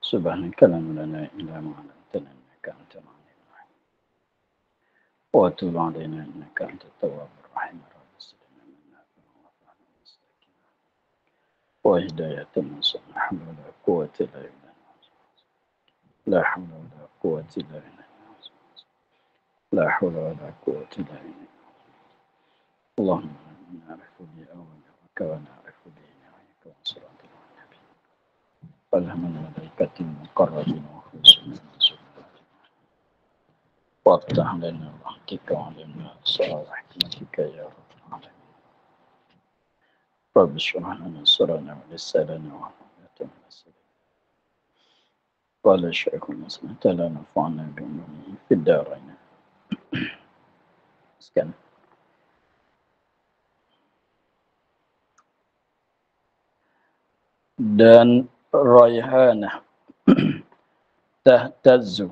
سبحانك لا علم لنا إلا ما علمتنا إنك أنت العليم الحكيم وتب علينا إنك أنت التواب الرحيم رب استلم منا وفعنا مستكينا وهداية النصر لا حول ولا قوة إلا بالله لا حول ولا قوة إلا بالله لا حول ولا قوة إلا بالله اللهم نعرف به أولك ونعرف به نهايك وصراط النبي والهمنا ملائكة المقربين وخصوصا وافتح لنا رحمتك وعلمنا أسرار رحمتك يا رب العالمين رب اشرح لنا صدرنا ولساننا وعافيتنا ونسلنا ولا شيخ المسلمين لا نفعنا بعلومه في الدارين sekian. Dan Raihanah tahtazzu.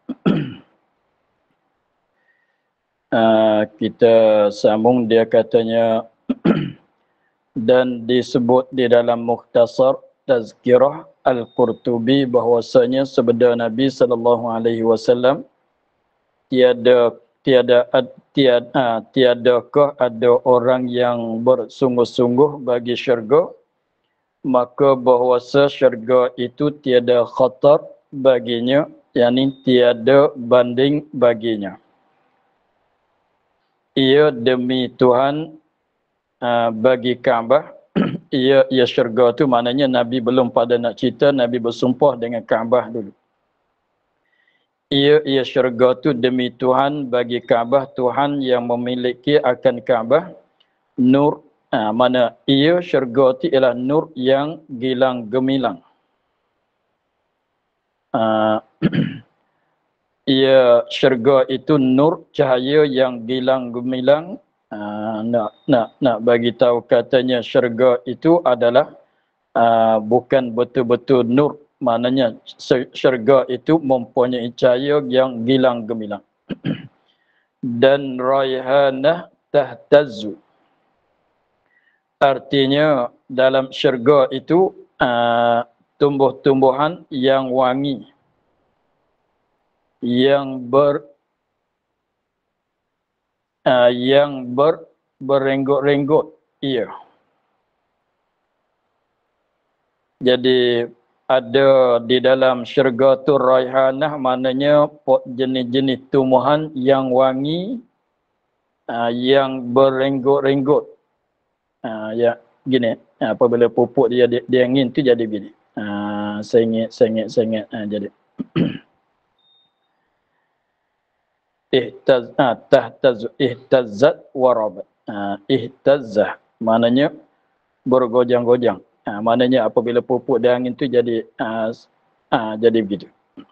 Kita sambung, dia katanya dan disebut di dalam Mukhtasar Tazkirah Al-Qurtubi bahwasanya sabda Nabi SAW tiadakah ada orang yang bersungguh-sungguh bagi syurga, maka bahwasa syurga itu tiada khatar baginya, yakni tiada banding baginya. Ia demi Tuhan bagi Kaabah. ia syurga tu maknanya Nabi belum pada nak cerita, Nabi bersumpah dengan Kaabah dulu. Ia syurga tu demi Tuhan bagi Kaabah, Tuhan yang memiliki akan Kaabah nur. Mana ia syurga itu ialah nur yang gilang gemilang. Ia syurga itu nur cahaya yang gilang gemilang. Nak bagi tahu katanya syurga itu adalah bukan betul-betul nur, maknanya syurga itu mempunyai cahaya yang gilang gemilang. Dan raihanah tahtazzu, artinya dalam syurga itu tumbuh-tumbuhan yang wangi, yang berenggot-renggot. Ia jadi ada di dalam syurga tu raihanah, maknanya jenis-jenis tumbuhan yang wangi, yang berenggot-renggot. Ya gini, apabila pupuk dia angin tu jadi begini, sengit jadi ihtazzat warabat. Ihtazzah maknanya bergojang-gojang. Maknanya apabila pupuk dia angin tu jadi jadi begitu.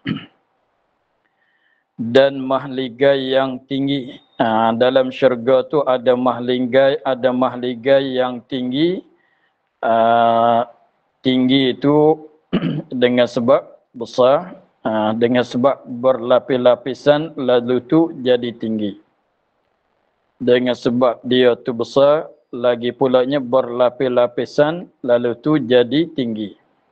Dan mahligai yang tinggi. Dalam syurga tu ada mahligai yang tinggi. Tinggi itu dengan sebab besar, dengan sebab berlapis-lapisan, lalu tu jadi tinggi. Dengan sebab dia tu besar, lagi pulanya berlapis-lapisan, lalu tu jadi tinggi.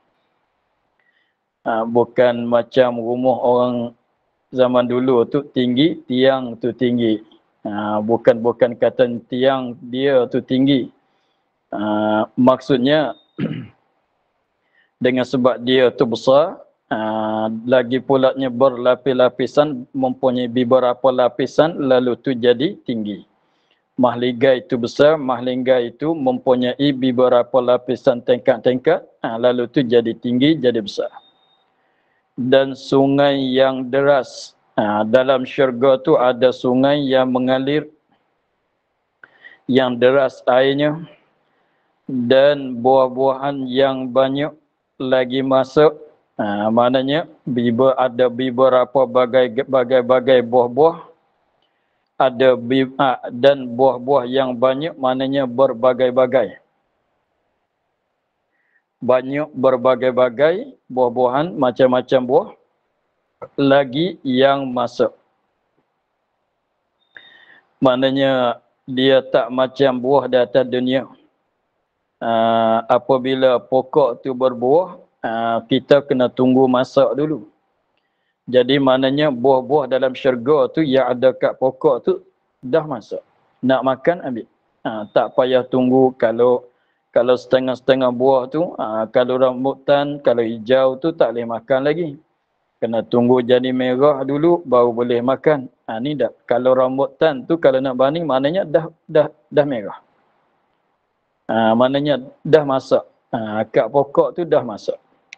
Bukan macam rumah orang zaman dulu tu tinggi, tiang tu tinggi. Bukan kata tiang dia tu tinggi. Maksudnya dengan sebab dia tu besar, lagi pulanya berlapis-lapisan, mempunyai beberapa lapisan, lalu tu jadi tinggi. Mahligai itu besar, mahligai itu mempunyai beberapa lapisan tingkat-tingkat, lalu tu jadi tinggi, jadi besar. Dan sungai yang deras. Dalam syurga tu ada sungai yang mengalir, yang deras airnya, dan buah-buahan yang banyak lagi masuk. Maknanya ada beberapa bagai-bagai buah-buah, ada dan buah-buah yang banyak, maknanya berbagai-bagai. Banyak berbagai-bagai buah-buahan, macam-macam buah lagi yang masuk. Maknanya dia tak macam buah di atas dunia. Apabila pokok tu berbuah, kita kena tunggu masak dulu. Jadi maknanya buah-buah dalam syurga tu yang ada kat pokok tu dah masak. Nak makan ambil. Tak payah tunggu kalau setengah-setengah buah tu, kalau rambutan, kalau hijau tu tak boleh makan lagi. Kena tunggu jadi merah dulu baru boleh makan. Ni dah. Kalau rambutan tu kalau nak baning maknanya dah merah. Maknanya dah masak. Kat pokok tu dah masak.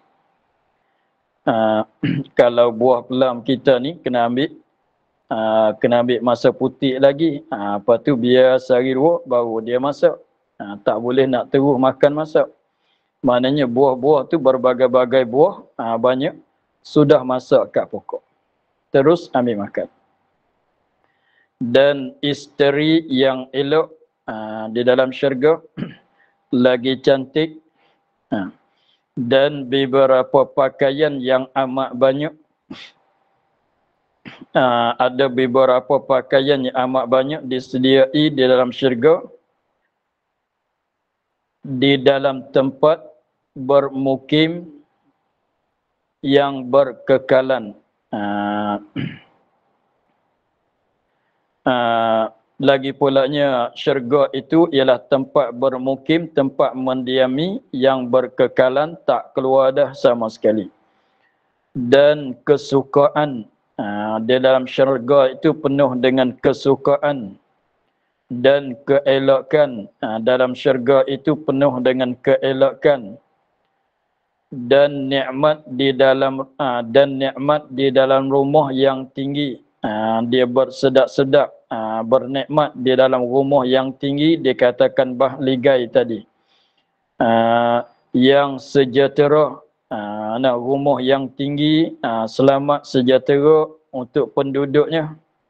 Kalau buah pelam kita ni kena ambil masa putih lagi. Lepas tu biar sehari dua baru dia masak. Tak boleh nak terus makan masak. Maknanya buah-buah tu berbagai-bagai buah banyak sudah masak kat pokok. Terus ambil makan. Dan isteri yang elok di dalam syurga lagi cantik. Dan beberapa pakaian yang amat banyak. Ada beberapa pakaian yang amat banyak disediai di dalam syurga. Di dalam tempat bermukim yang berkekalan. Lagi pulanya syurga itu ialah tempat bermukim, tempat mendiami yang berkekalan, tak keluar dah sama sekali. Dan kesukaan di dalam syurga itu penuh dengan kesukaan dan keelokan. Dalam syurga itu penuh dengan keelokan dan nikmat di dalam rumah yang tinggi. Dia bersedap-sedap, bernikmat di dalam rumah yang tinggi, dikatakan bahligai tadi. Yang sejahtera, rumah yang tinggi, selamat sejahtera untuk penduduknya.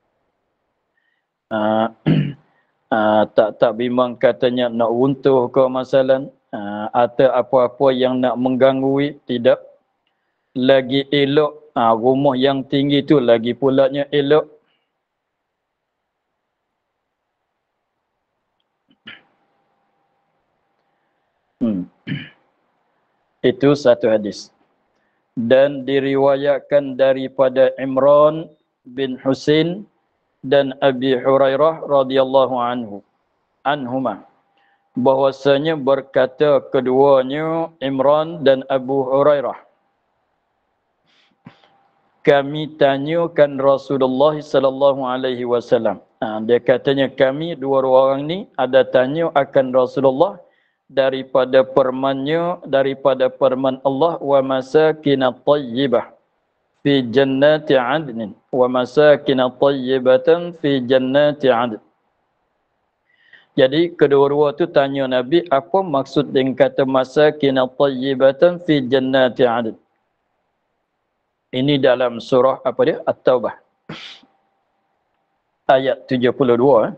Tak bimbang katanya nak runtuh ke masalah, atau apa-apa yang nak mengganggu, tidak. Lagi elok, rumah yang tinggi tu lagi pulanya elok. Itu satu hadis. Dan diriwayatkan daripada Imran bin Husain dan Abi Hurairah radhiyallahu anhuma, bahwasanya berkata keduanya, Imran dan Abu Hurairah, kami tanyakan Rasulullah sallallahu alaihi wasallam. Dia katanya kami dua orang ni ada tanya akan Rasulullah daripada firman Allah, wa masakinat tayyibah fi jannati 'adnin, wa masakinat tayyibatan fi jannati 'adn. Jadi kedua-dua tu tanya Nabi apa maksud dengan kata masakinat tayyibatan fi jannati 'adn. Ini dalam surah apa dia? At-Taubah. Ayat 72.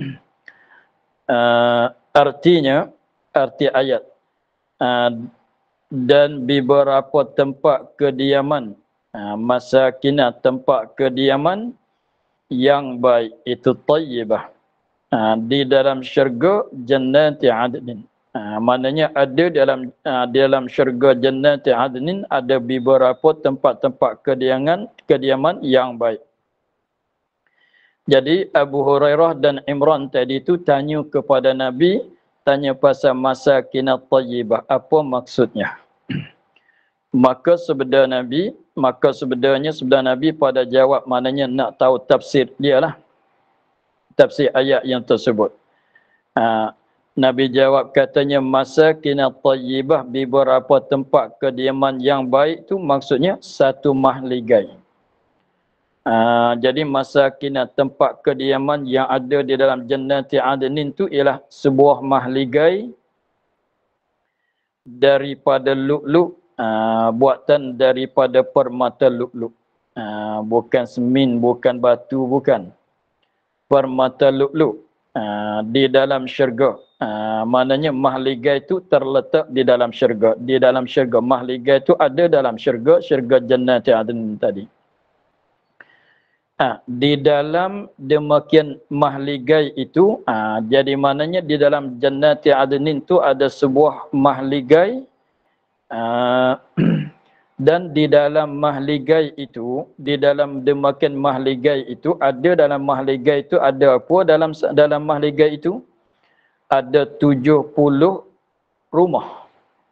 Arti ayat. Dan beberapa tempat kediaman. Masakinah, tempat kediaman yang baik. Itu tayyibah. Di dalam syurga jannati adnin. Maknanya ada dalam syurga jannati adnin ada beberapa tempat-tempat kediaman yang baik. Jadi Abu Hurairah dan Imran tadi itu tanya kepada Nabi, tanya pasal masakinat tayyibah, apa maksudnya? Maka sebenarnya Nabi pada jawab, maknanya nak tahu tafsir dia lah. Tafsir ayat yang tersebut. Nabi jawab katanya masakinat tayyibah, beberapa tempat kediaman yang baik tu maksudnya satu mahligai. Jadi masakinat, tempat kediaman yang ada di dalam jannati adnin tu ialah sebuah mahligai daripada lu'lu', buatan daripada permata lu'lu'. Bukan semin, bukan batu, bukan. Permata lu'lu' di dalam syurga. Maknanya mahligai itu terletak di dalam syurga. Di dalam syurga. Mahligai itu ada dalam syurga. Syurga jannati adn tadi. Di dalam demikian mahligai itu, jadi maknanya di dalam jannati adn itu ada sebuah mahligai Dan di dalam mahligai itu, di dalam demakan mahligai itu, ada dalam mahligai itu ada apa? Dalam mahligai itu ada 70 rumah.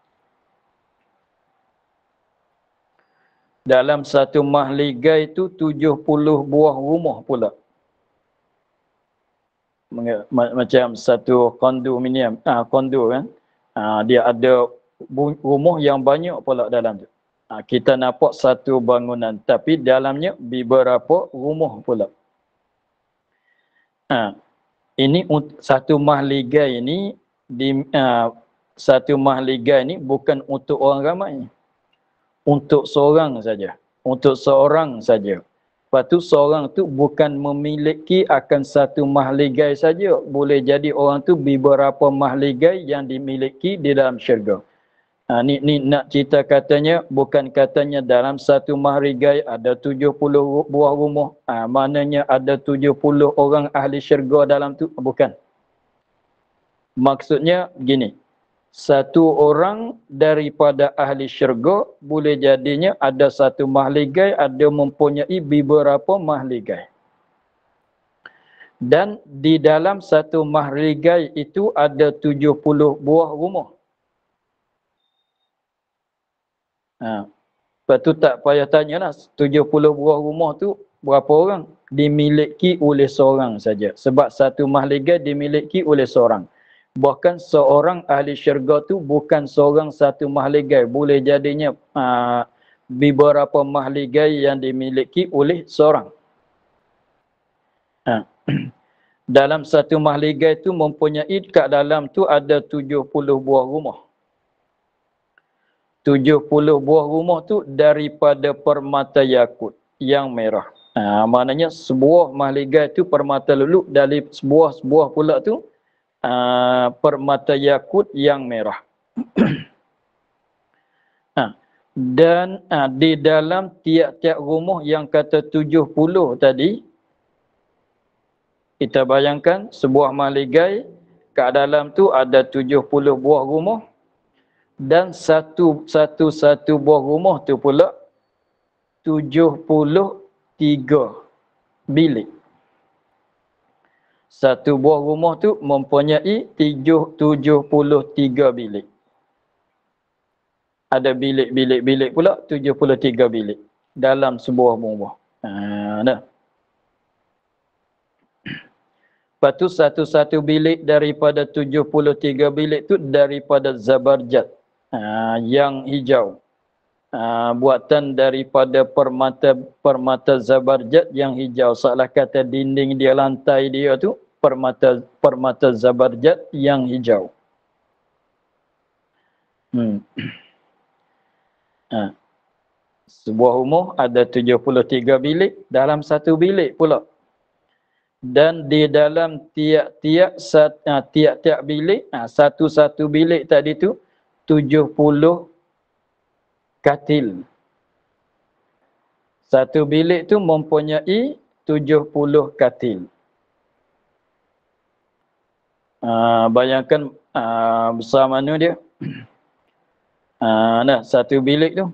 Dalam satu mahligai itu 70 buah rumah pula. Macam satu kondominium, kondo kan. Dia ada rumah yang banyak pula dalam tu. Kita nampak satu bangunan tapi dalamnya beberapa rumah pula. Ini satu mahligai ini satu mahligai ini bukan untuk orang ramai. Untuk seorang saja. Untuk seorang saja. Lepas tu seorang tu bukan memiliki akan satu mahligai saja. Boleh jadi orang tu beberapa mahligai yang dimiliki di dalam syurga. Ni nak cerita katanya, bukan katanya dalam satu mahligai ada 70 buah rumah. Maknanya ada 70 orang ahli syurga dalam tu. Bukan. Maksudnya gini. Satu orang daripada ahli syurga boleh jadinya ada satu mahligai, ada mempunyai beberapa mahligai. Dan di dalam satu mahligai itu ada 70 buah rumah. Lepas tu tak payah tanyalah 70 buah rumah tu berapa orang? Dimiliki oleh seorang saja. Sebab satu mahligai dimiliki oleh seorang. Bahkan seorang ahli syurga tu bukan seorang satu mahligai. Boleh jadinya beberapa mahligai yang dimiliki oleh seorang. Dalam satu mahligai tu mempunyai kat dalam tu ada 70 buah rumah. 70 buah rumah tu daripada permata yakut yang merah. Maknanya sebuah mahligai tu permata lulu, dari sebuah pula tu permata yakut yang merah. Dan di dalam tiap-tiap rumah yang kata 70 tadi, kita bayangkan sebuah mahligai, kat dalam tu ada 70 buah rumah, dan satu buah rumah tu pula 73 bilik. Satu buah rumah tu mempunyai 73 bilik. Ada bilik-bilik pula 73 bilik dalam sebuah rumah. Lepas tu satu-satu bilik daripada 73 bilik tu daripada zabarjat yang hijau. Buatan daripada permata zabarjat yang hijau. Salah kata dinding dia, lantai dia tu permata zabarjat yang hijau. Sebuah rumah ada 73 bilik, dalam satu bilik pula. Dan di dalam tiap-tiap bilik, satu-satu bilik tadi tu 70 katil. Satu bilik tu mempunyai 70 katil. Bayangkan besar mana dia. Satu bilik tu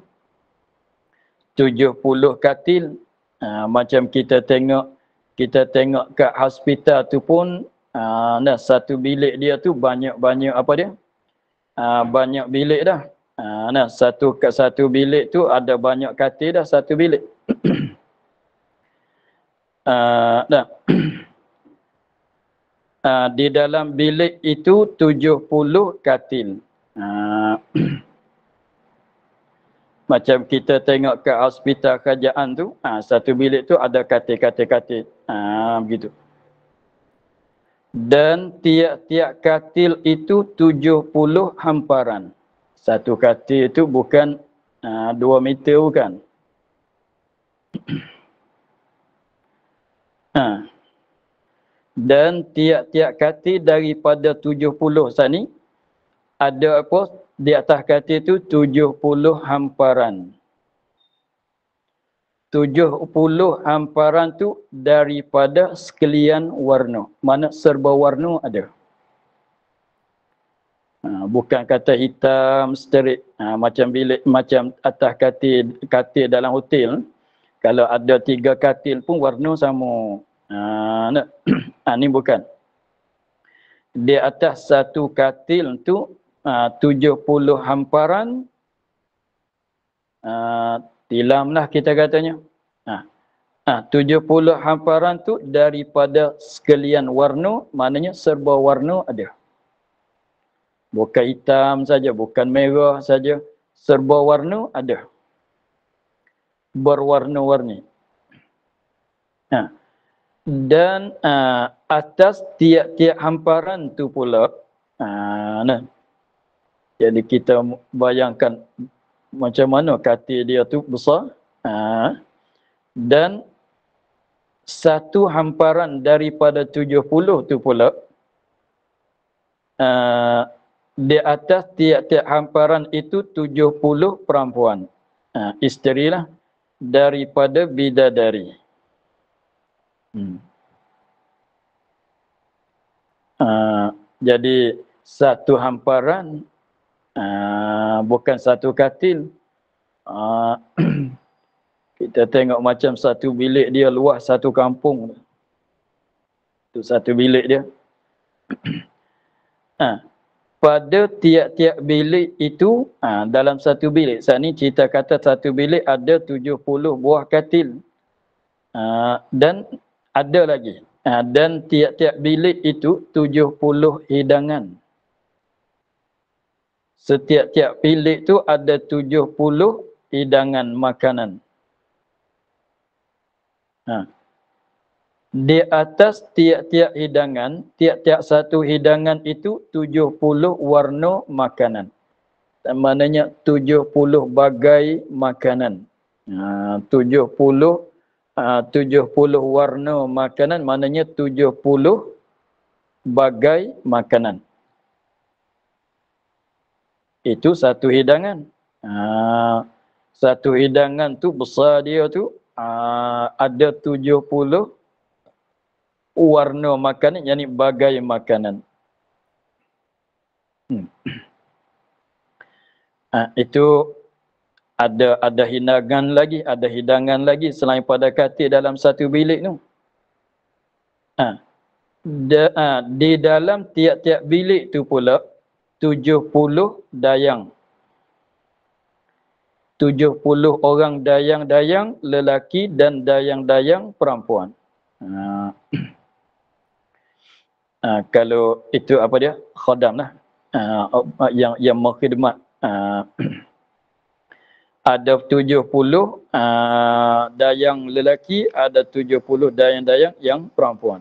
70 katil. Macam kita tengok kat hospital tu pun satu bilik dia tu banyak apa dia? Banyak bilik dah. Satu bilik tu ada banyak katil dah satu bilik. Di dalam bilik itu 70 katil. Macam kita tengok ke hospital kerajaan tu, satu bilik tu ada katil-katil. Begitu. Dan tiap-tiap katil itu 70 hamparan. Satu katil itu bukan 2 meter bukan. Dan tiap-tiap katil daripada 70 sani ada apa? Di atas katil itu 70 hamparan. 70 hamparan tu daripada sekalian warna. Mana serba warna ada. Bukan kata hitam straight, macam bilik, macam atas katil dalam hotel. Kalau ada 3 katil pun warna sama. Ni bukan. Di atas satu katil tu 70 hamparan, tilamlah kita katanya. 70 hamparan tu daripada sekalian warna, maknanya serba warna ada. Bukan hitam saja, bukan merah saja, serba warna ada. Berwarna-warni. Dan atas tiap-tiap hamparan tu pula, jadi kita bayangkan macam mana katil dia tu besar. Dan satu hamparan daripada 70 tu pula, di atas tiap-tiap hamparan itu 70 perempuan. Isterilah daripada bidadari. Jadi satu hamparan, bukan satu katil. Kita tengok macam satu bilik dia luas satu kampung. Itu satu bilik dia. Pada tiap-tiap bilik itu, dalam satu bilik, saat ni cerita kata satu bilik ada 70 buah katil. Dan ada lagi. Dan tiap-tiap bilik itu 70 hidangan. Setiap-tiap bilik itu ada 70 hidangan makanan. Di atas tiap-tiap hidangan, tiap-tiap satu hidangan itu 70 warna makanan. Maknanya 70 bagai makanan. 70 warna makanan, maknanya 70 bagai makanan. Itu satu hidangan. Satu hidangan tu besar dia tu, ada 70 warna makanan, yakni bagai makanan. Itu ada hidangan lagi selain pada katil dalam satu bilik tu. Di dalam tiap-tiap bilik tu pula 70 dayang. 70 orang dayang-dayang lelaki dan dayang-dayang perempuan. Kalau itu apa dia? Khadam lah. Yang mengkhidmat. Ada 70 dayang lelaki, ada 70 dayang-dayang yang perempuan.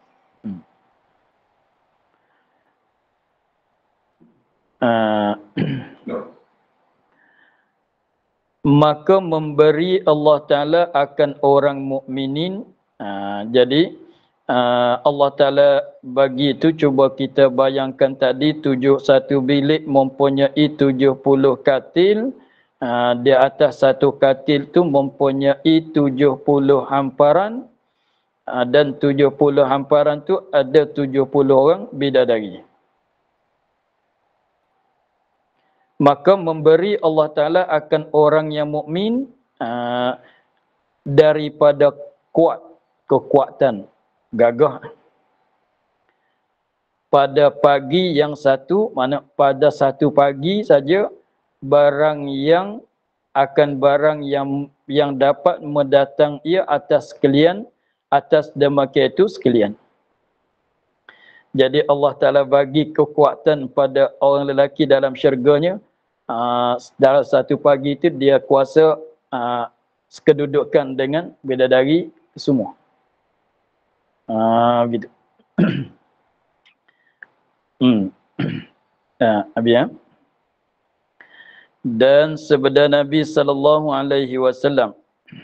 Maka memberi Allah Ta'ala akan orang mukminin. Jadi Allah Ta'ala bagi itu, cuba kita bayangkan tadi, satu bilik mempunyai 70 katil. Di atas satu katil tu mempunyai 70 hamparan. Dan 70 hamparan tu ada 70 orang bidadari. Maka memberi Allah Ta'ala akan orang yang mukmin daripada kekuatan, gagah. Pada pagi yang satu, mana pada satu pagi saja, barang yang dapat mendatang ia atas sekalian, atas demikian itu sekalian. Jadi Allah Ta'ala bagi kekuatan pada orang lelaki dalam syurganya. Dalam satu pagi itu dia kuasa sekedudukan dengan bidadari semua. Begitu. Habis. Dan sabda Nabi SAW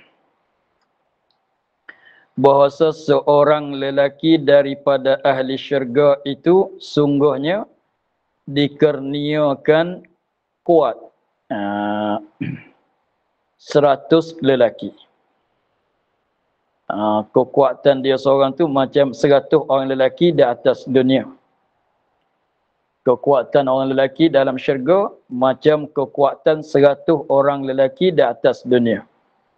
bahwasa seorang lelaki daripada ahli syurga itu sungguhnya dikurniakan kuat 100 lelaki. Kekuatan dia seorang tu macam 100 orang lelaki di atas dunia. Kekuatan orang lelaki dalam syurga macam kekuatan 100 orang lelaki di atas dunia.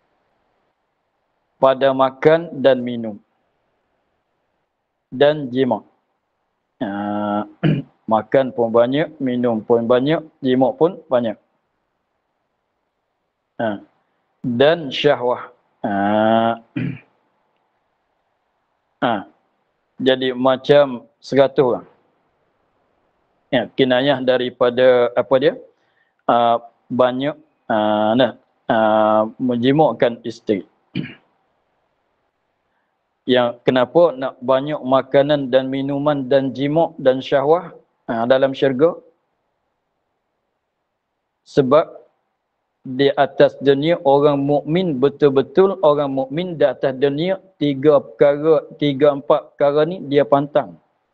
Pada makan dan minum. Dan jima. Makan pun banyak, minum pun banyak, jima pun banyak. Dan syahwah. Jadi macam 100 orang. Ya, kinayah daripada apa dia? Banyak menjimukkan isteri. Yang kenapa nak banyak makanan dan minuman dan jimuk dan syahwah dalam syurga? Sebab di atas dunia orang mukmin betul-betul orang mukmin di atas dunia 3-4 perkara ni dia pantang.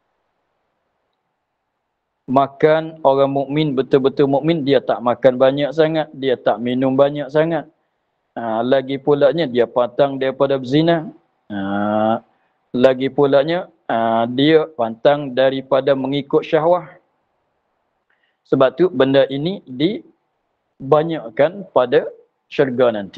Makan, orang mukmin betul-betul mukmin dia tak makan banyak sangat, dia tak minum banyak sangat. Lagi pulanya dia pantang daripada berzina. Lagi pulanya dia pantang daripada mengikut syahwah. Sebab tu benda ini dibanyakkan pada syurga nanti.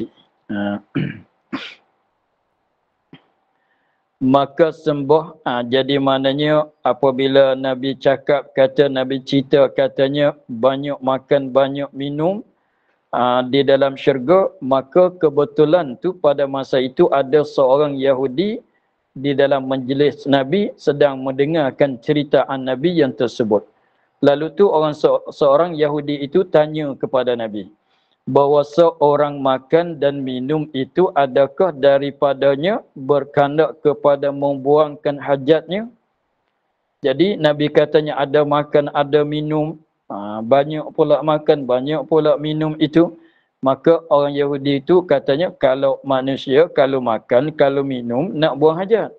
Maka sembah, jadi maknanya apabila Nabi cakap, Nabi cerita katanya banyak makan, banyak minum di dalam syurga, maka kebetulan tu pada masa itu ada seorang Yahudi di dalam majlis Nabi sedang mendengarkan ceritaan Nabi yang tersebut. Lalu tu seorang Yahudi itu tanya kepada Nabi, bahawa seorang makan dan minum itu adakah daripadanya berkandak kepada membuangkan hajatnya? Jadi Nabi katanya ada makan, ada minum, banyak pula makan, banyak pula minum itu. Maka orang Yahudi itu katanya kalau manusia, kalau makan, kalau minum nak buang hajat.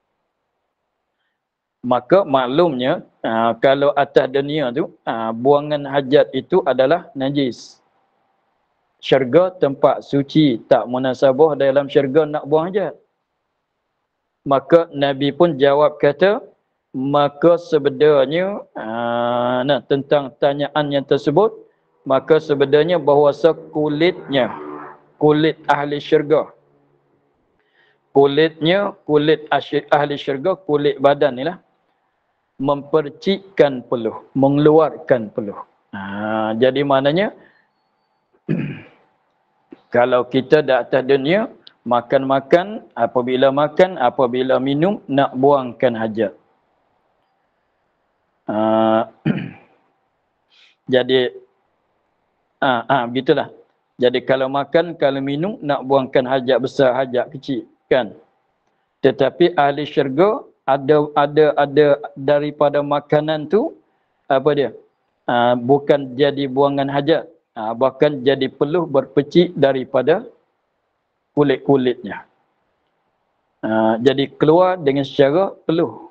Maka maklumnya kalau atas dunia tu buangan hajat itu adalah najis. Syurga tempat suci, tak munasabah dalam syurga nak buang hajat. Maka Nabi pun jawab kata, maka sebenarnya tentang tanyaan yang tersebut, maka sebenarnya bahawasa kulit ahli syurga, kulit ahli syurga, kulit badan ni lah, mempercikkan peluh, mengeluarkan peluh. Jadi maknanya kalau kita di atas dunia, makan, apabila minum, nak buangkan hajat. Jadi, begitulah. Jadi kalau makan, kalau minum, nak buangkan hajat besar, hajat kecil, kan? Tetapi ahli syurga ada daripada makanan tu, apa dia? Bukan jadi buangan hajat. Bahkan jadi peluh berpecik daripada kulit-kulitnya. Jadi keluar dengan secara peluh.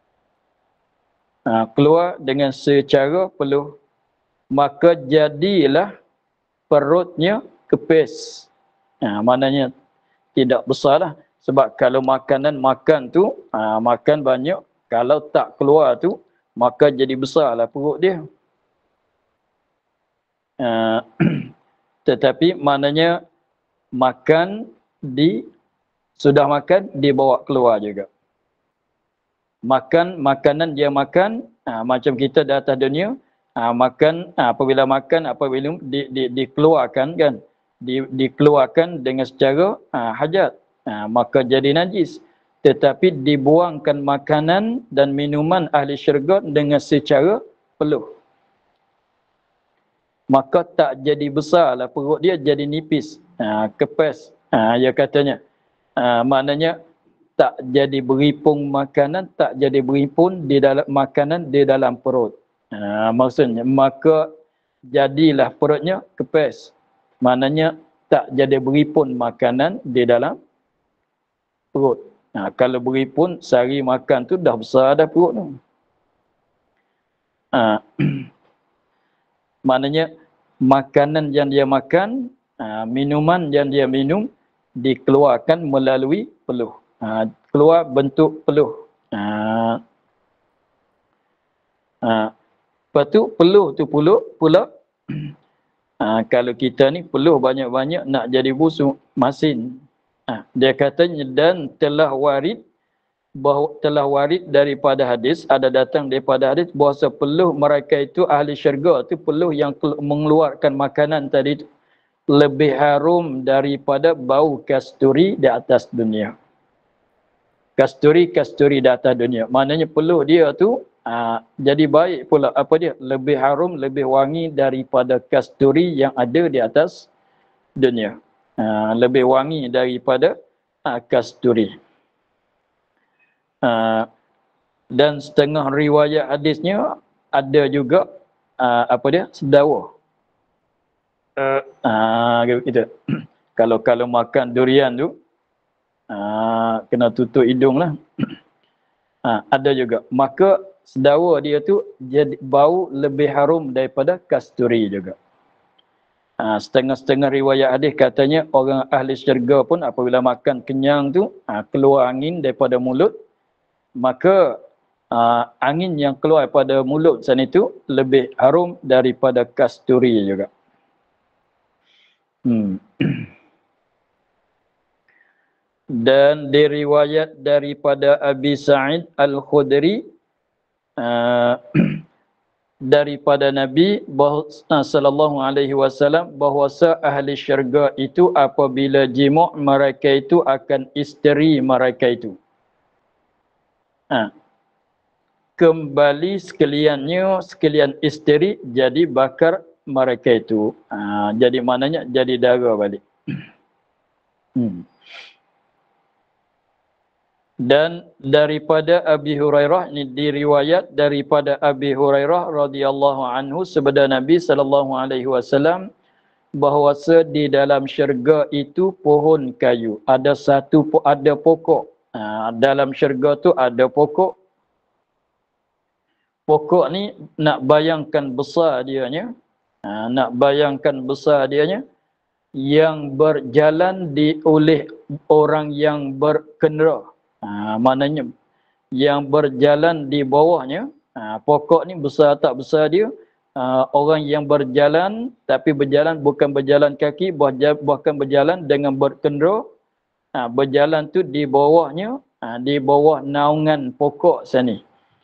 Keluar dengan secara peluh. Maka jadilah perutnya kepis. Maknanya tidak besar lah. Sebab kalau makanan makan tu, makan banyak. Kalau tak keluar tu, maka jadi besarlah perut dia. Tetapi maknanya sudah makan dibawa keluar juga. Makanan dia makan, macam kita di atas dunia, apabila minum dikeluarkan kan, dikeluarkan dengan secara hajat, maka jadi najis. Tetapi dibuangkan makanan dan minuman ahli syurga dengan secara peluh, maka tak jadi besarlah perut dia, jadi nipis, kepes, ya katanya. Maknanya tak jadi beripung makanan, tak jadi beripun di dalam makanan di dalam perut. Maksudnya maka jadilah perutnya kepes. Maknanya tak jadi beripun makanan di dalam perut. Kalau beripun sehari makan tu dah besar dah perut tu. Maknanya makanan yang dia makan, minuman yang dia minum dikeluarkan melalui peluh. Keluar bentuk peluh. Lepas tu peluh tu pula kalau kita ni peluh banyak-banyak nak jadi busuk masin. Dia katanya dan telah warid daripada hadis, ada datang daripada hadis bahawa peluh mereka itu ahli syurga tu peluh yang mengeluarkan makanan tadi tu lebih harum daripada bau kasturi di atas dunia. Kasturi di atas dunia. Maknanya peluh dia tu jadi baik pula lebih harum, lebih wangi daripada kasturi yang ada di atas dunia. Lebih wangi daripada kasturi. Dan setengah riwayat hadisnya ada juga sedawa. Gitu. Kalau makan durian tu kena tutup hidung lah. Ada juga. Maka sedawa dia tu jadi bau lebih harum daripada kasturi juga. Setengah-setengah riwayat hadis katanya orang ahli syurga pun apabila makan kenyang tu keluar angin daripada mulut, maka angin yang keluar daripada mulut sana itu lebih harum daripada kasturi juga. Dan diriwayat daripada Abi Sa'id Al-Khudri daripada Nabi sallallahu alaihi wasallam bahwasa ahli syurga itu apabila jima' mereka itu akan isteri mereka itu. Kembali sekalian isteri jadi bakar mereka itu. Jadi maknanya jadi dara balik. Dan daripada Abi Hurairah, ini diriwayat daripada Abi Hurairah radhiyallahu anhu sabda Nabi sallallahu alaihi wasallam bahwasa di dalam syurga itu pohon kayu, ada pokok. Dalam syurga tu ada pokok. Pokok ni nak bayangkan besar dianya, yang berjalan oleh orang yang berkendera. Maknanya yang berjalan di bawahnya, pokok ni besar tak besar dia, orang yang berjalan tapi berjalan bukan berjalan kaki, bahkan berjalan dengan berkendera, berjalan tu di bawahnya, di bawah naungan pokok sini,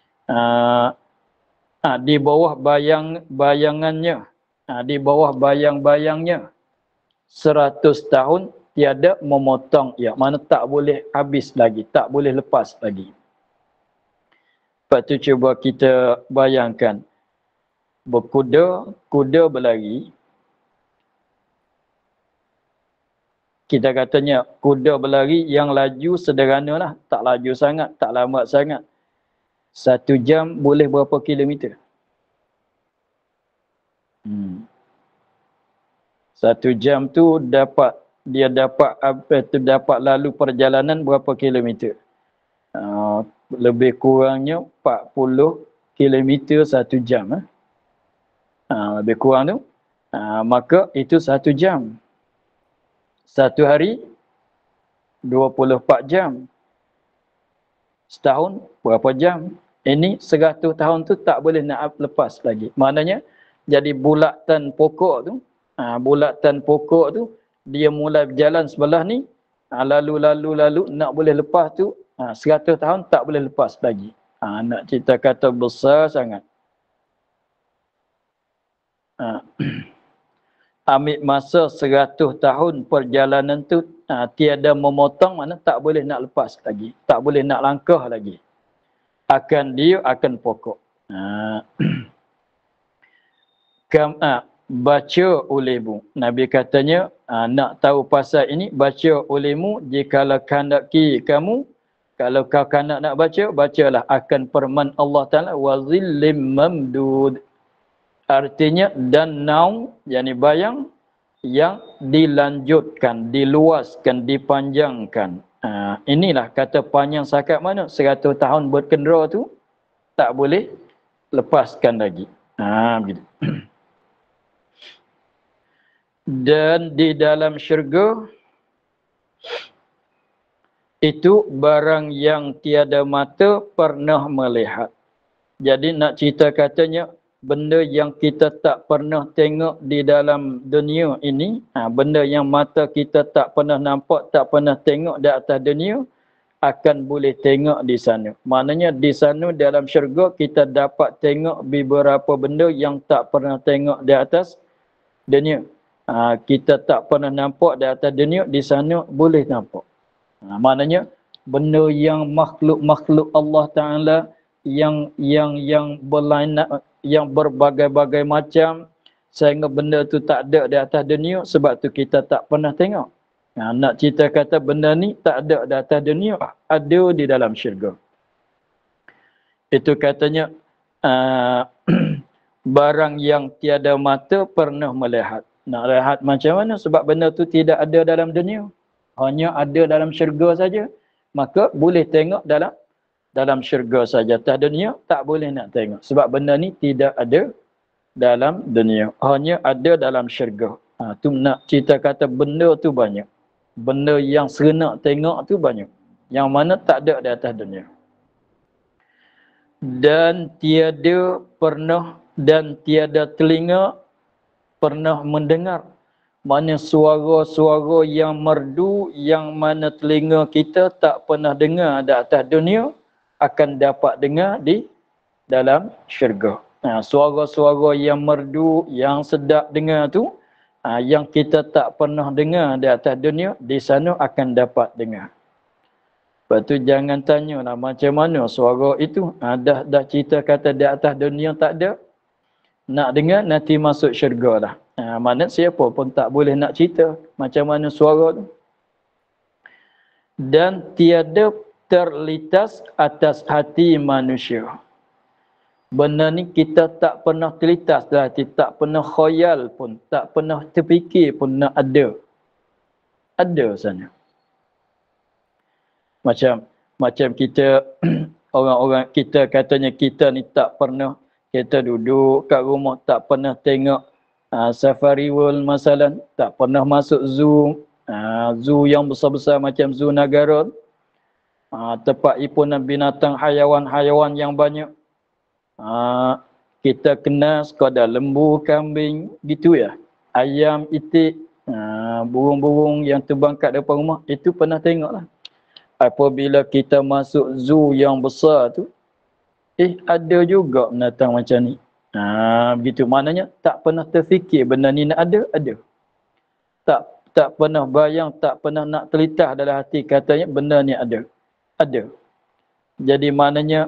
di bawah bayangannya, di bawah bayang-bayangnya 100 tahun tiada memotong ia, mana tak boleh habis lagi, tak boleh lepas lagi. Lepas tu cuba kita bayangkan kuda berlari. Kita katanya kuda berlari yang laju sederhana lah, tak laju sangat, tak lambat sangat. 1 jam boleh berapa kilometer? 1 jam tu dapat lalu perjalanan berapa kilometer? Lebih kurangnya 40 kilometer 1 jam. Lebih kurang tu. Maka itu 1 jam. 1 hari 24 jam. Setahun berapa jam? Ini 100 tahun tu tak boleh nak lepas lagi. Maknanya jadi bulatan pokok tu, dia mulai berjalan sebelah ni, lalu nak boleh lepas tu 100 tahun tak boleh lepas lagi. Nak cerita kata besar sangat. Ambil masa 100 tahun perjalanan tu, tiada memotong, mana tak boleh nak lepas lagi, tak boleh nak langkah lagi. Akan pokok. Baca olehmu. Nabi katanya, nak tahu pasal ini, baca olehmu. Jikalau kehendaki kamu, kalau kau kanak nak baca, bacalah akan firman Allah Ta'ala, wa zillim mamdud. Artinya, dan naung, yakni bayang, yang dilanjutkan, diluaskan, dipanjangkan. Inilah kata panjang sakat mana? 100 tahun berkendera tu, tak boleh lepaskan lagi. Begitu. Dan di dalam syurga itu barang yang tiada mata pernah melihat. Jadi nak cerita katanya benda yang kita tak pernah tengok di dalam dunia ini, benda yang mata kita tak pernah nampak, tak pernah tengok di atas dunia, akan boleh tengok di sana. Maknanya di sana dalam syurga kita dapat tengok beberapa benda yang tak pernah tengok di atas dunia. Kita tak pernah nampak di atas dunia, di sana boleh nampak. Maknanya benda yang makhluk-makhluk Allah Taala yang berlainan, yang berbagai-bagai macam, sehingga benda tu tak ada di atas dunia, sebab tu kita tak pernah tengok. Nak cerita kata benda ni tak ada di atas dunia, ada di dalam syurga. Itu katanya barang yang tiada mata pernah melihat. Nak lihat macam mana? Sebab benda tu tidak ada dalam dunia, hanya ada dalam syurga saja. Maka boleh tengok dalam syurga saja. Atas dunia tak boleh nak tengok. Sebab benda ni tidak ada dalam dunia, hanya ada dalam syurga. Tu nak cerita kata benda tu banyak. Benda yang serenak tengok tu banyak, yang mana tak ada di atas dunia. Dan tiada telinga pernah mendengar. Mana suara-suara yang merdu, yang mana telinga kita tak pernah dengar di atas dunia, akan dapat dengar di dalam syurga. Suara-suara yang merdu, yang sedap dengar tu, yang kita tak pernah dengar di atas dunia, di sana akan dapat dengar. Lepas tu jangan tanyalah macam mana suara itu. Dah cerita kata di atas dunia tak ada. Nak dengar nanti masuk syurga lah. Mana siapa pun tak boleh nak cerita macam mana suara tu. Dan tiada terlintas atas hati manusia. Benda ni kita tak pernah terlintas dalam hati, tak pernah khayal pun, tak pernah terfikir pun nak ada. Ada sana. Macam kita, orang-orang kita katanya kita ni tak pernah, kita duduk kat rumah tak pernah tengok Safari World masalah, tak pernah masuk zoo, zoo yang besar-besar macam zoo Negara, tempat hiburan binatang, haiwan-haiwan yang banyak. Kita kenal sekadar lembu, kambing, gitu ya. Ayam, itik, burung-burung yang terbang kat depan rumah, itu pernah tengok lah. Apabila kita masuk zoo yang besar tu, ada juga binatang macam ni. Begitu, maknanya tak pernah terfikir benda ni nak ada. Tak pernah bayang, tak pernah nak terlintas dalam hati katanya benda ni ada. Jadi maknanya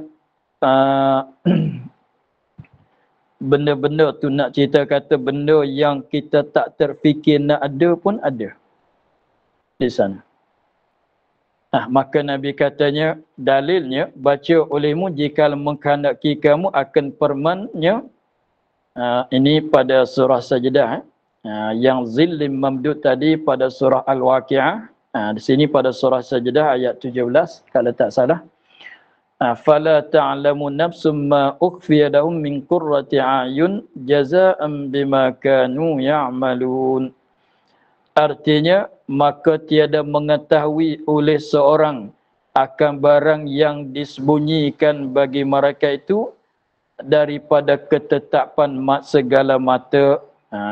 benda-benda tu nak cerita kata benda yang kita tak terfikir nak ada pun ada di sana. Maka Nabi katanya, dalilnya baca olehmu jika menghendaki kamu akan firman-Nya. Ini pada surah Sajdah. Yang zillim mamdud tadi pada surah Al-Waqi'ah. Di sini pada surah Sajdah ayat 17 kalau tak salah. Fala ta'lamu nafsum ma ukhfiya lahum min qurrati a'yun jazaa'an bima kanu ya'malun. Artinya, maka tiada mengetahui oleh seorang akan barang yang disembunyikan bagi mereka itu daripada ketetapan segala mata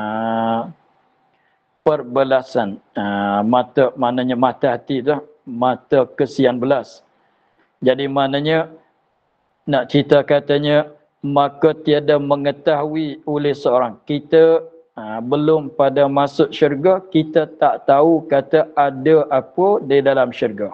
perbelasan. Mata maknanya mata hati tu, mata kesian belas. Jadi maknanya nak cerita katanya, maka tiada mengetahui oleh seorang. Kita belum pada masuk syurga, kita tak tahu kata ada apa di dalam syurga.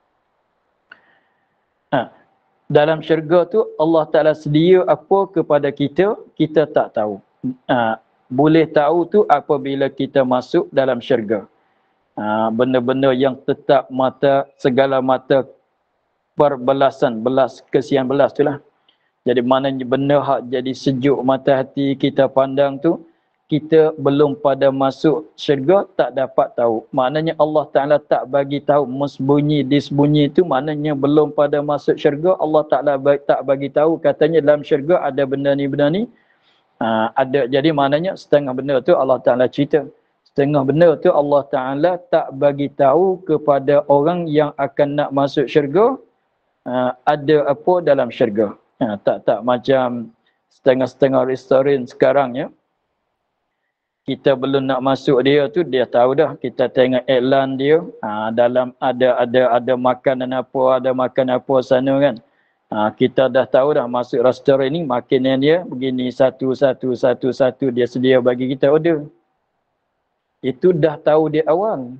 Dalam syurga tu Allah Ta'ala sedia apa kepada kita, kita tak tahu. Boleh tahu tu apabila kita masuk dalam syurga. Benda-benda yang tetap mata, segala mata perbelasan, kesian belas tu lah. Jadi maknanya benda hak jadi sejuk mata hati kita pandang tu, kita belum pada masuk syurga tak dapat tahu. Maknanya Allah Ta'ala tak bagi tahu, disembunyi tu maknanya belum pada masuk syurga. Allah Ta'ala tak bagi tahu katanya dalam syurga ada benda ni. Ada. Jadi maknanya setengah benda tu Allah Ta'ala cerita. Setengah benda tu Allah Ta'ala tak bagi tahu kepada orang yang akan nak masuk syurga ada apa dalam syurga. Tak macam setengah-setengah restoran sekarang ya, kita belum nak masuk dia tu, dia tahu dah. Kita tengok iklan dia, dalam ada makanan apa, ada makan apa sana kan. Kita dah tahu dah masuk restoran ni, makanan dia begini, satu, dia sedia bagi kita order. Itu dah tahu di awal.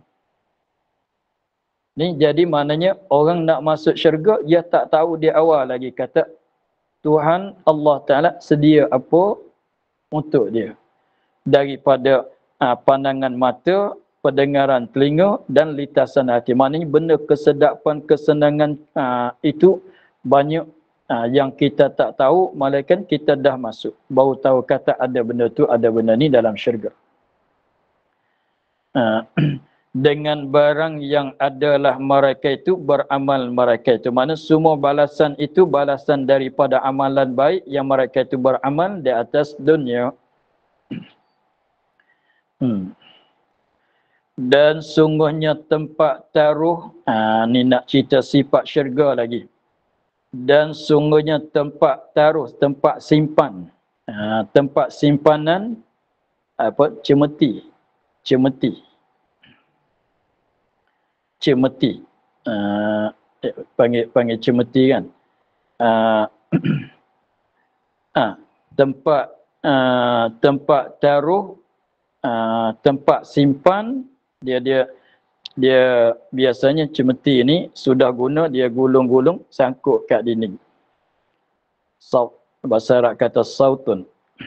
Ni jadi maknanya orang nak masuk syurga, dia tak tahu di awal lagi. Kata, Tuhan Allah Ta'ala sedia apa untuk dia. Daripada pandangan mata, pendengaran telinga dan litasan hati. Maknanya benda kesedapan, kesenangan itu banyak yang kita tak tahu, malaikat kita dah masuk. Baru tahu kata ada benda tu, ada benda ni dalam syurga. Dengan barang yang adalah mereka itu beramal mereka itu. Maksudnya semua balasan itu balasan daripada amalan baik yang mereka itu beramal di atas dunia. Dan sungguhnya tempat taruh, ni nak cerita sifat syurga lagi. Dan sungguhnya tempat taruh, tempat simpan, tempat simpanan cemeti. Panggil cemeti kan. Tempat taruh, tempat simpan, dia biasanya cemeti ni sudah guna, dia gulung-gulung sangkut kat dinding. Saut, bahasa Arab kata sautun.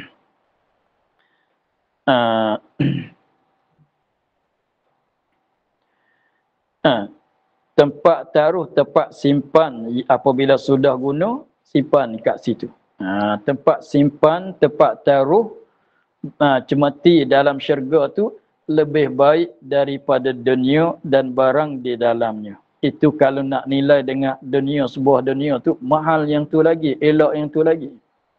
Tempat taruh, tempat simpan, apabila sudah guna, simpan kat situ. Tempat simpan, tempat taruh cemeti dalam syurga tu lebih baik daripada dunia dan barang di dalamnya. Itu kalau nak nilai dengan dunia, sebuah dunia tu, mahal yang tu lagi, elok yang tu lagi.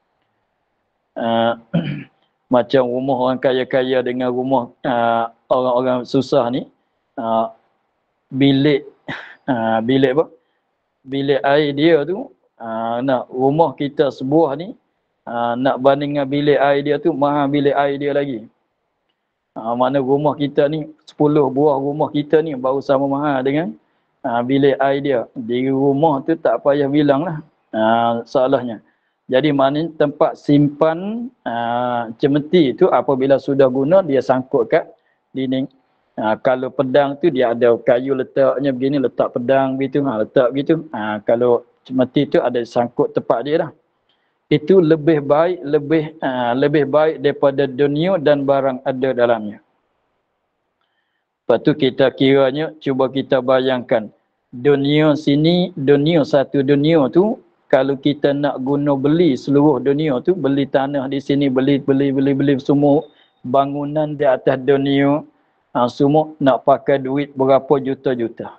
Macam rumah orang kaya-kaya dengan rumah orang-orang susah ni, bilik apa? Bilik air dia tu, nak rumah kita sebuah ni, nak banding dengan bilik air dia tu, mahal bilik air dia lagi. Mana rumah kita ni, 10 buah rumah kita ni baru sama mahal dengan bilik air dia. Di rumah tu tak payah bilang lah salahnya. Jadi maknanya tempat simpan cemeti tu apabila sudah guna, dia sangkut kat dinding. Kalau pedang tu dia ada kayu letaknya begini, letak pedang begitu, letak begitu. Kalau cemeti tu ada sangkut tempat dia dah. Itu lebih baik, lebih baik daripada dunia dan barang ada dalamnya. Lepas tu kita kiranya, cuba kita bayangkan, dunia sini, satu dunia tu, kalau kita nak guna beli seluruh dunia tu, beli tanah di sini, beli semua bangunan di atas dunia, semua nak pakai duit berapa juta-juta.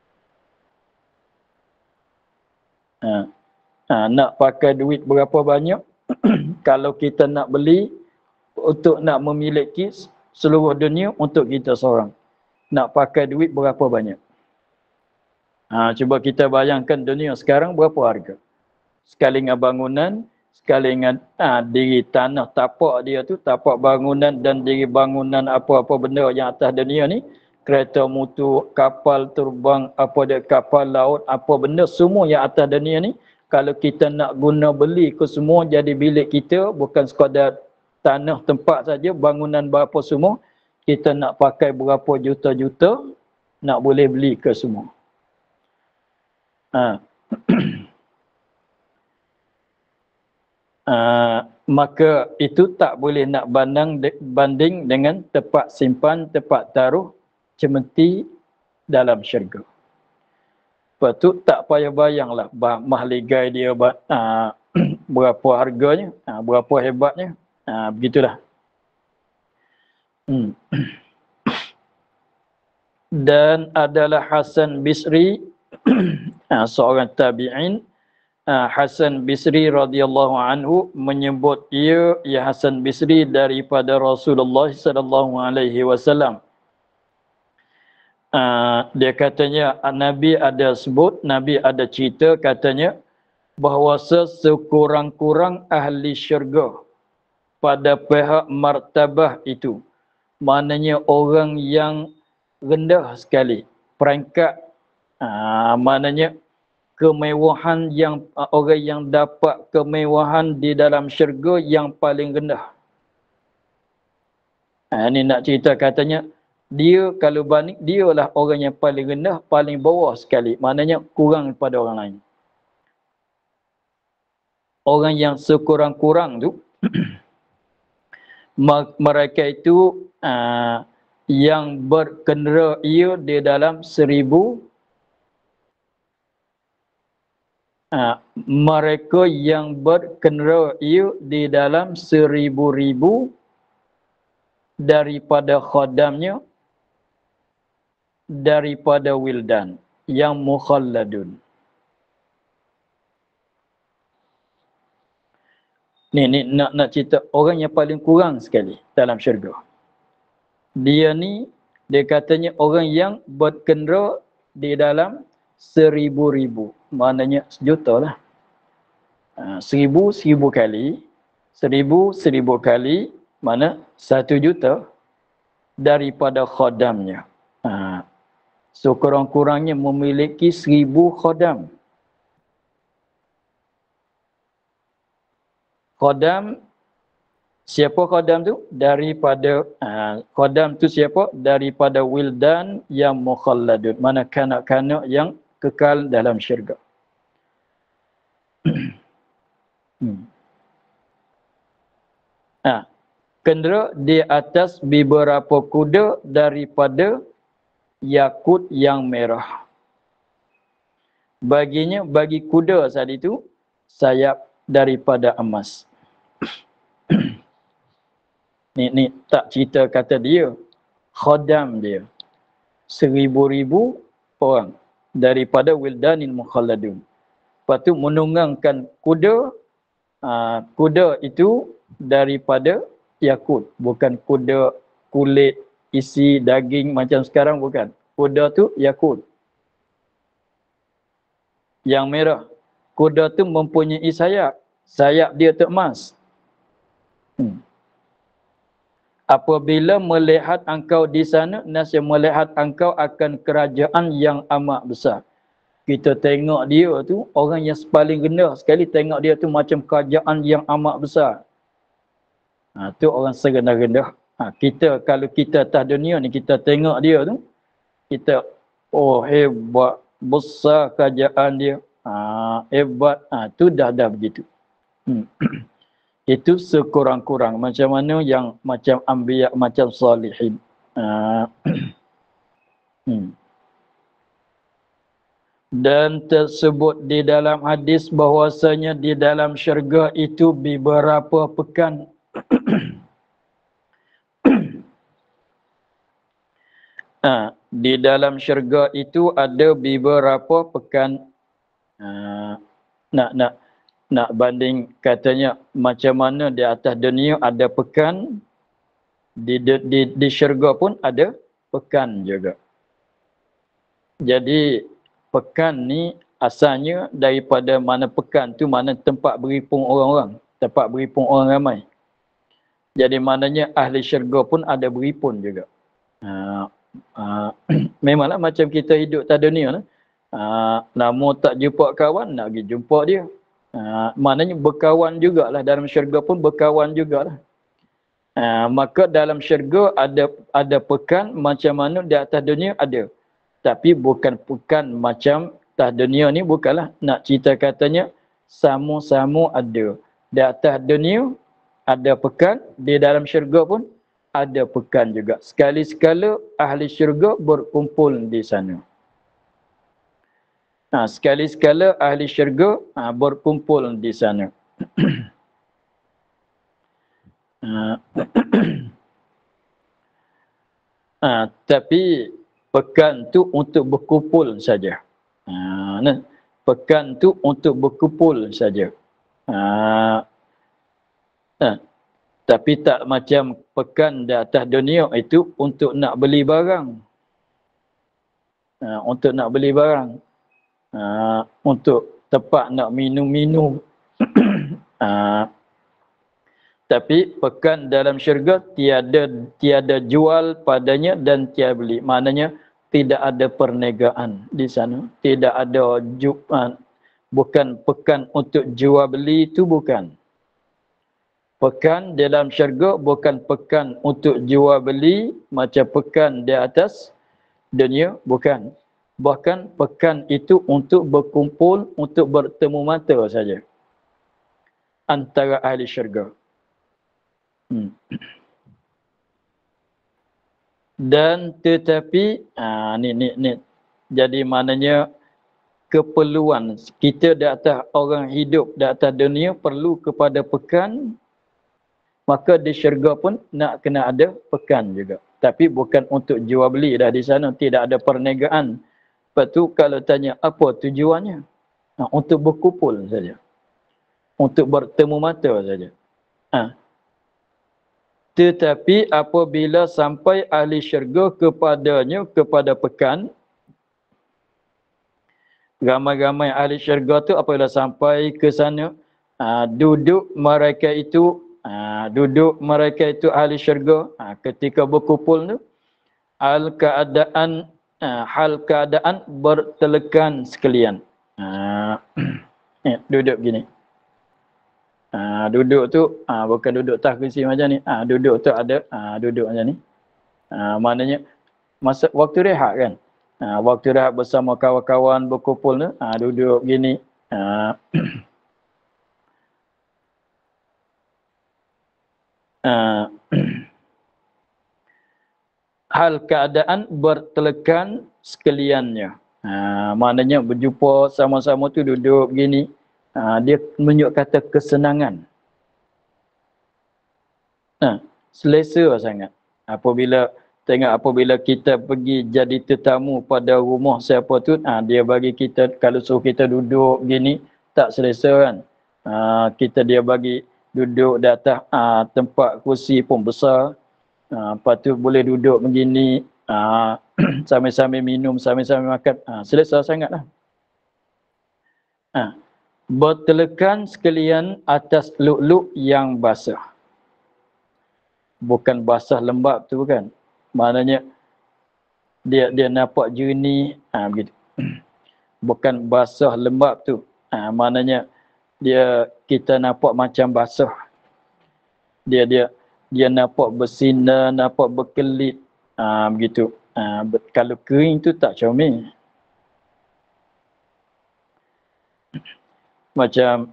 Nak pakai duit berapa banyak? Kalau kita nak beli untuk nak memiliki seluruh dunia untuk kita seorang, nak pakai duit berapa banyak? Cuba kita bayangkan dunia sekarang berapa harga? Sekali dengan bangunan, sekali dengan diri tanah tapak dia tu, tapak bangunan dan diri bangunan apa-apa benda yang atas dunia ni, kereta mutu, kapal terbang, kapal laut, apa benda semua yang atas dunia ni, kalau kita nak guna beli ke semua jadi bilik kita, bukan sekadar tanah tempat saja, bangunan berapa semua, kita nak pakai berapa juta-juta, nak boleh beli ke semua. Maka itu tak boleh nak banding dengan tempat simpan, tempat taruh cemeti dalam syurga. Lepas tu tak payah bayanglah mahligai dia berapa harganya, berapa hebatnya. Begitulah. Dan adalah Hasan Bisri, seorang tabi'in. Hasan Bisri radhiyallahu anhu menyebut ya Hasan Bisri daripada Rasulullah sallallahu alaihi wasallam. Dia katanya Nabi ada sebut, Nabi ada cerita katanya, bahawa sekurang-kurang ahli syurga pada pihak martabah itu, maknanya orang yang rendah sekali peringkat, maknanya kemewahan yang orang yang dapat kemewahan di dalam syurga yang paling rendah. Ini nak cerita katanya dia kalau banding dialah orang yang paling rendah, paling bawah sekali, maknanya kurang daripada orang lain. Orang yang sekurang-kurang tu mereka itu yang berkendera ia di dalam 1000, mereka yang berkendera ia di dalam 1000-1000 daripada khadamnya, daripada wildan yang mukhalladun. Ni nak cerita orang yang paling kurang sekali dalam syurga. Dia ni, dia katanya orang yang berkendera di dalam 1000-1000. Maknanya sejuta lah. 1000 kali, 1000 kali, mana 1 juta daripada khadamnya. Sekurang-kurangnya memiliki 1000 khadam. Khadam, siapa khadam tu? Daripada khadam tu siapa? Daripada wildan yang mukhalladun, mana kanak-kanak yang kekal dalam syurga. Kendera di atas beberapa kuda daripada yakut yang merah. Baginya, bagi kuda saat itu, sayap daripada emas. Ni tak cerita kata dia, khadam dia 1000-1000 orang daripada wildanil mukhalladun. Lepas tu menunggangkan kuda, kuda itu daripada yakut, bukan kuda kulit isi daging macam sekarang, bukan. Kuda tu yakut yang merah. Kuda tu mempunyai sayap, sayap dia tu emas. Apabila melihat engkau di sana, nasib melihat engkau akan kerajaan yang amat besar. Kita tengok dia tu, orang yang paling rendah sekali, tengok dia tu macam kerajaan yang amat besar. Tu orang serendah-rendah. Kita, kalau kita atas dunia ni, kita tengok dia tu, kita, oh hebat, besar kerajaan dia. Hebat, tu dah begitu. Itu sekurang-kurang. Macam mana yang macam anbiya, macam salihin. Dan tersebut di dalam hadis bahwasanya di dalam syurga itu beberapa pekan. Di dalam syurga itu ada beberapa pekan. Nak banding katanya macam mana di atas dunia ada pekan, di syurga pun ada pekan juga. Jadi pekan ni asalnya daripada mana pekan tu, mana tempat berhimpun orang-orang, tempat berhimpun orang ramai. Jadi maknanya ahli syurga pun ada berhimpun juga. Memanglah macam kita hidup atas dunia lah. Lama tak jumpa kawan, nak pergi jumpa dia. Maknanya berkawan jugalah, dalam syurga pun berkawan jugalah. Maka dalam syurga ada pekan macam mana di atas dunia ada. Tapi bukan pekan macam atas dunia ni, bukanlah. Nak cerita katanya sama-sama ada. Di atas dunia ada pekan, di dalam syurga pun ada pekan juga. Sekali-sekala ahli syurga berkumpul di sana. Sekali-sekala ahli syurga berkumpul di sana. Tapi pekan tu untuk berkumpul saja. Pekan tu untuk berkumpul saja. Tapi tak macam pekan di atas dunia itu untuk nak beli barang. Untuk nak beli barang. Untuk tempat nak minum-minum. Tapi pekan dalam syurga tiada jual padanya dan tiada beli. Maknanya tidak ada perniagaan di sana. Tidak ada bukan pekan untuk jual beli, itu bukan. Pekan dalam syurga bukan pekan untuk jual beli macam pekan di atas dunia, bukan. Bahkan pekan itu untuk berkumpul, untuk bertemu mata saja antara ahli syurga. Dan tetapi ni jadi maknanya keperluan kita di atas orang hidup di atas dunia perlu kepada pekan, maka di syurga pun nak kena ada pekan juga. Tapi bukan untuk jual beli dah, di sana tidak ada perniagaan. Lepas tu kalau tanya apa tujuannya? Untuk berkumpul saja. Untuk bertemu mata saja. Tetapi apabila sampai ahli syurga kepadanya, kepada pekan, ramai-ramai ahli syurga tu apabila sampai ke sana, duduk mereka itu ahli syurga, ketika berkumpul tu, hal keadaan bertelekan sekalian. Duduk gini. Duduk tu bukan duduk atas kursi macam ni. Duduk tu ada duduk macam ni. Maknanya masa waktu rehat kan. Waktu rehat bersama kawan-kawan berkumpul tu, duduk gini. Hal keadaan bertelekan sekaliannya. Maknanya berjumpa sama-sama tu duduk gini. Dia menunjuk kata kesenangan. Selesa sangat. Apabila kita pergi jadi tetamu pada rumah siapa tu, dia bagi kita, kalau suruh kita duduk gini, tak selesa kan. Dia bagi duduk di atas tempat kursi pun besar. Lepas tu boleh duduk begini, sambil-sambil minum, sambil-sambil makan. Selesa sangat lah. Bertelekan sekalian atas luk-luk yang basah. Bukan basah lembab tu bukan. Maknanya dia nampak jernih, begitu. Bukan basah lembab tu. Maknanya kita nampak macam basah. Dia nampak bersinar, nampak berkelit, begitu. Kalau kering tu tak comel. Macam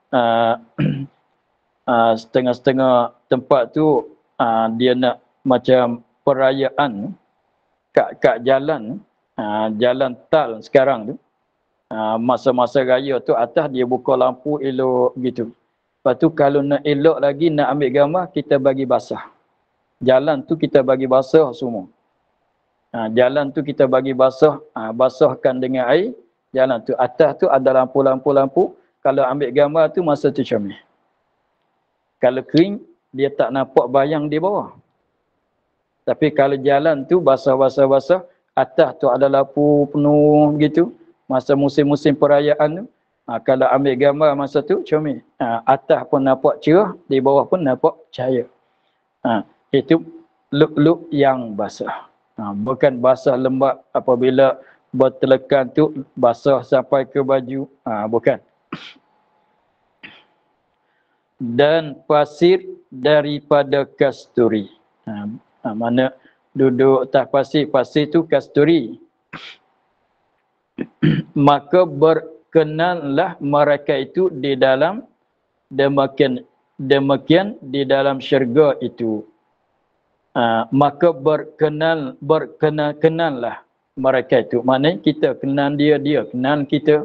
setengah-setengah tempat tu dia nak macam perayaan kat jalan, jalan tal sekarang tu. Masa-masa raya tu atas dia buka lampu elok gitu. Lepas tu kalau nak elok lagi, nak ambil gambar, kita bagi basah. Jalan tu kita bagi basah semua. Jalan tu kita bagi basah, basahkan dengan air. Jalan tu atas tu ada lampu-lampu. Kalau ambil gambar tu masa tu comel. Kalau kering, dia tak nampak bayang di bawah. Tapi kalau jalan tu basah, atas tu ada lampu penuh gitu. Masa musim-musim perayaan tu, kalau ambil gambar masa tu comel. Atas pun nampak cerah, di bawah pun nampak cahaya. Itu luk-luk yang basah. Bukan basah lembab apabila bertelekan tu basah sampai ke baju. Bukan. Dan pasir daripada kasturi. Mana duduk atas pasir tu kasturi. Maka berkenanlah mereka itu di dalam demikian di dalam syurga itu. Maka berkenanlah mereka itu. Maknanya kita kenal dia kenal kita.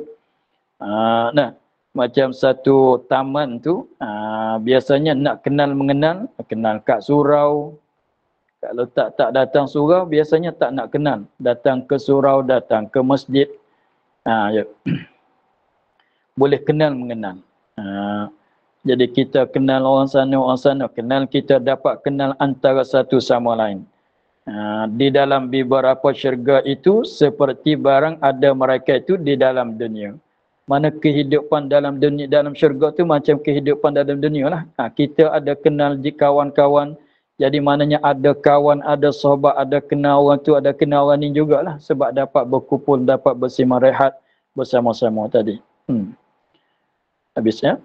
Macam satu taman tu, biasanya nak mengenal kat surau. Kalau tak datang surau, biasanya tak nak kenal. Datang ke surau, datang ke masjid. Boleh mengenal. Jadi kita kenal orang sana, kenal kita dapat kenal antara satu sama lain. Di dalam beberapa syurga itu, seperti barang ada mereka itu di dalam dunia. Mana kehidupan dalam dunia, dalam syurga tu macam kehidupan dalam dunia lah. Kita ada kenal kawan-kawan. Jadi maknanya ada kawan, ada sahabat, ada kenal orang tu, ada kenal orang ni jugalah. Sebab dapat berkumpul, dapat bersama rehat bersama-sama tadi. Habis ya.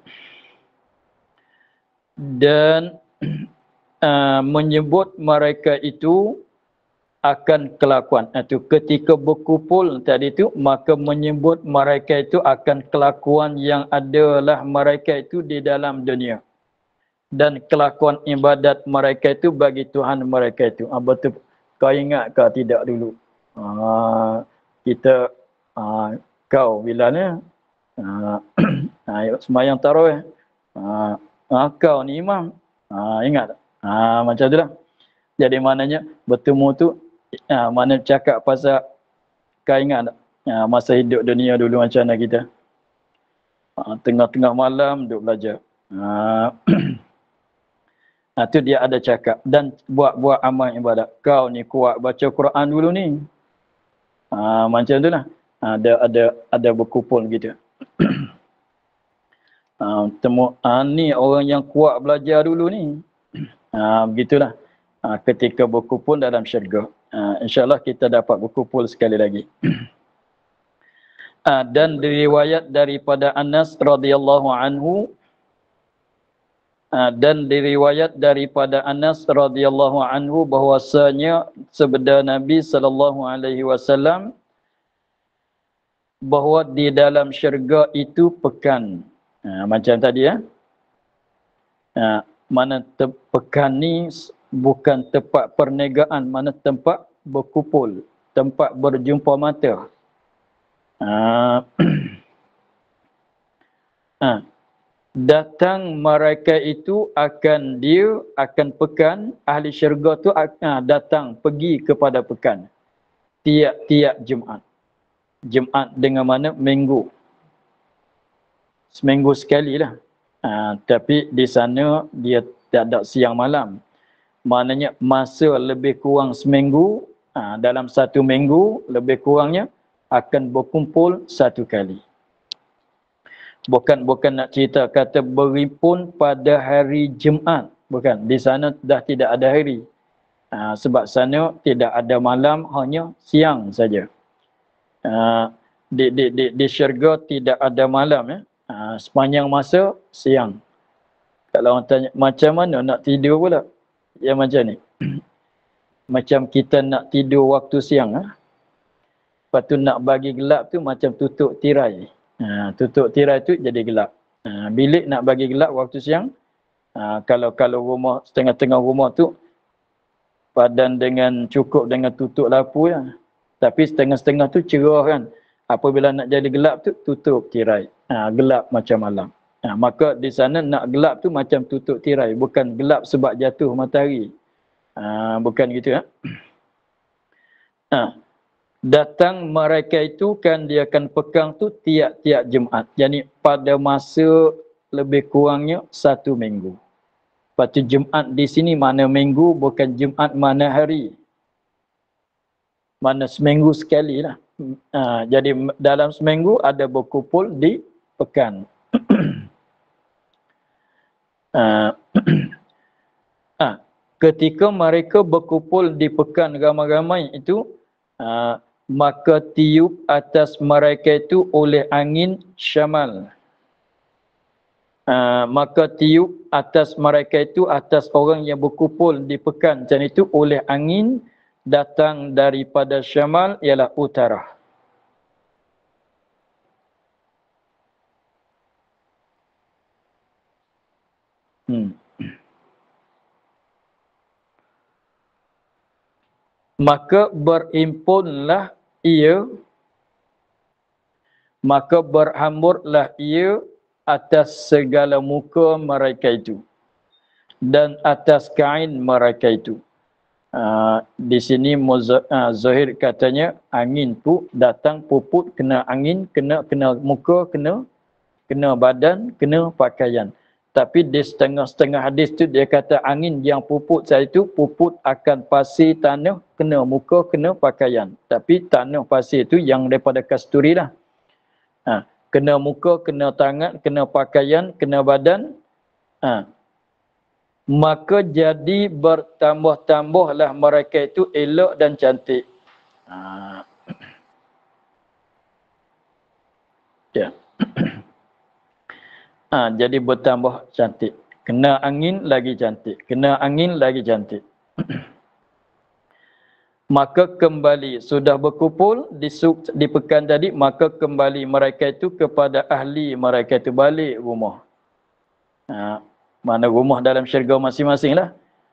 Dan menyebut mereka itu akan kelakuan. Itu ketika berkumpul tadi itu, maka menyebut mereka itu akan kelakuan yang adalah mereka itu di dalam dunia. Dan kelakuan ibadat mereka itu bagi Tuhan mereka itu. Betul. Kau ingat kau tidak dulu? Kita, kau bila ni, semayang tarawih. Kau ni imam. Ingat tak? Macam tu lah. Jadi maknanya bertemu tu, mana cakap pasal kau ingat tak? Masa hidup dunia dulu macam mana kita? Tengah-tengah malam duk belajar. Tu dia ada cakap. Dan buat amal ibadat. Kau ni kuat baca Quran dulu ni. Macam tu lah. Ada berkumpul gitu. Ni orang yang kuat belajar dulu ni. Begitulah. Ketika berkumpul dalam syurga. InsyaAllah kita dapat berkumpul sekali lagi. Dan diriwayat daripada Anas radhiyallahu anhu. Dan diriwayat daripada Anas radhiyallahu anhu bahwasanya sabda Nabi sallallahu alaihi wasallam bahawa di dalam syurga itu pekan. Macam tadi ya. Mana pekan ni bukan tempat perniagaan, mana tempat berkumpul, tempat berjumpa mata. Datang mereka itu akan pekan, ahli syurga tu datang pergi kepada pekan tiap-tiap Jumaat. Jumaat dengan mana minggu. Seminggu sekali lah. Tapi di sana dia tak ada siang malam. Maknanya masa lebih kurang seminggu, dalam satu minggu lebih kurangnya akan berkumpul satu kali. Bukan nak cerita kata berhimpun pada hari Jumaat. Bukan. Di sana dah tidak ada hari. Sebab sana tidak ada malam, hanya siang saja. Di syurga tidak ada malam ya. Sepanjang masa siang. Kalau orang tanya macam mana nak tidur pula? Ya macam ni. Macam kita nak tidur waktu siang. Lepas tu nak bagi gelap tu macam tutup tirai. Tutup tirai tu jadi gelap. Bilik nak bagi gelap waktu siang. Kalau rumah, setengah-tengah rumah tu padan dengan cukup dengan tutup lampu ya. Tapi setengah-setengah tu cerah kan. Apabila nak jadi gelap tu tutup tirai. Gelap macam malam. Maka di sana nak gelap tu macam tutup tirai. Bukan gelap sebab jatuh matahari. Bukan gitu ya. Datang mereka itu kan dia akan pegang tu tiap-tiap Jumaat. Jadi pada masa lebih kurangnya satu minggu. Lepas tu Jumaat di sini mana minggu, bukan Jumaat mana hari. Mana seminggu sekali lah. Jadi dalam seminggu ada berkumpul di pekan. Ketika mereka berkumpul di pekan ramai-ramai itu, maka tiup atas mereka itu oleh angin syamal. Maka tiup atas mereka itu, atas orang yang berkumpul di pekan macam itu oleh angin datang daripada syamal ialah utara. Maka berhimpunlah ia, maka berhamburlah ia atas segala muka mereka itu dan atas kain mereka itu. Di sini Zahir katanya angin tu datang puput, kena angin, kena muka, kena badan, kena pakaian. Tapi di setengah-setengah hadis tu dia kata angin yang puput saya itu puput akan pasir tanah, kena muka, kena pakaian. Tapi tanah pasir tu yang daripada kasturi lah. kena muka, kena tangan, kena pakaian, kena badan, maka jadi bertambah-tambahlah mereka itu elok dan cantik. Ya. Jadi bertambah cantik. Kena angin lagi cantik. Kena angin lagi cantik. Maka kembali, sudah berkumpul di pekan tadi, maka kembali mereka itu kepada ahli mereka itu, balik rumah. Mana rumah dalam syurga masing-masing lah.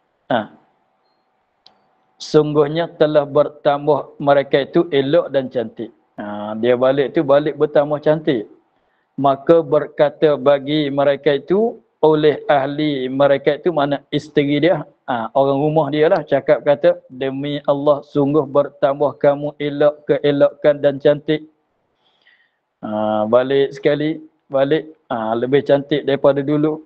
Sungguhnya telah bertambah mereka itu elok dan cantik. Dia balik tu balik bertambah cantik. Maka berkata bagi mereka itu, oleh ahli mereka itu, mana isteri dia, orang rumah dia lah, cakap kata, demi Allah sungguh bertambah kamu elok, keelokan dan cantik. Balik sekali, balik lebih cantik daripada dulu.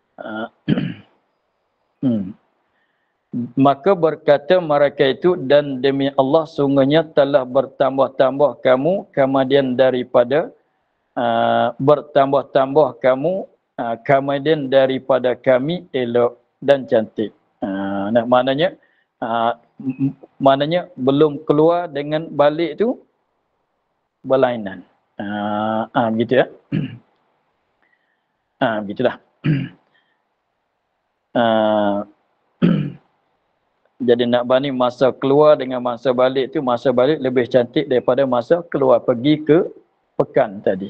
Maka berkata mereka itu, dan demi Allah sungguhnya telah bertambah-tambah kamu, kemudian daripada bertambah-tambah kamu, kemudian daripada kami elok dan cantik. Maknanya belum keluar dengan balik tu berlainan. Begitu ya. Begitulah. Jadi nak banding masa keluar dengan masa balik tu, masa balik lebih cantik daripada masa keluar pergi ke pekan tadi.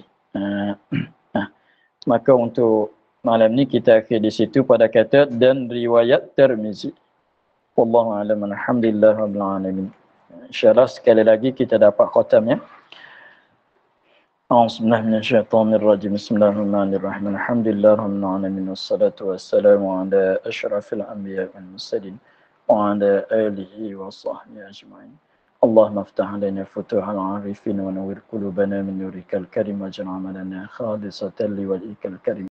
Maka untuk malam ni kita akhir di situ pada kata dan riwayat Tirmizi. Wallahu a'lam, alhamdulillah rabbil alamin. Insyaallah sekali lagi kita dapat khatam ya. A'udzubillahi minasyaitonir rajim. Bismillahirrahmanirrahim. Alhamdulillah rabbil alamin wassalatu wassalamu ala asyrafil anbiya'i wal mursalin wa ala alihi wa sahbihi ajma'in. اللهم افتح علينا فتوح العارفين ونور قلوبنا من نورك الكريم واجعل عملنا خالصة لوجهك الكريم.